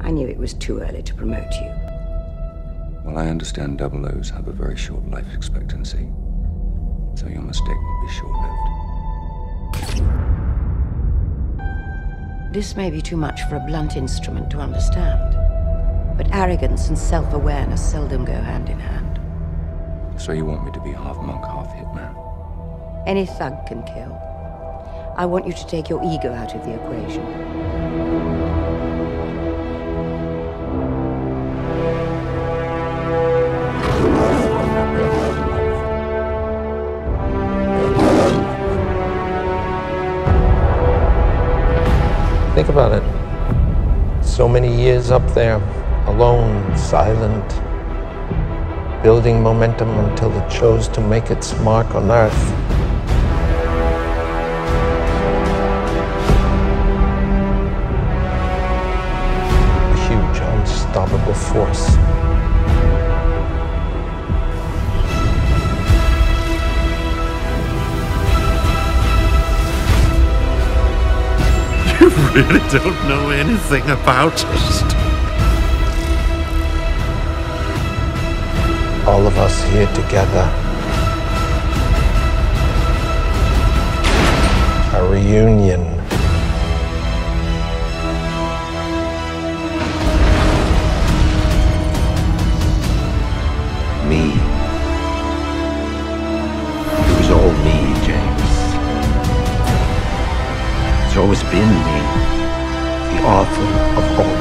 I knew it was too early to promote you. Well, I understand double O's have a very short life expectancy, so your mistake will be short-lived. This may be too much for a blunt instrument to understand, but arrogance and self-awareness seldom go hand in hand. So you want me to be half monk, half hitman? Any thug can kill. I want you to take your ego out of the equation. Think about it. So many years up there, alone, silent, building momentum until it chose to make its mark on Earth. A huge, unstoppable force. You really don't know anything about us. All of us here together. A reunion. Me. It was all me, James. It's always been me, the author of all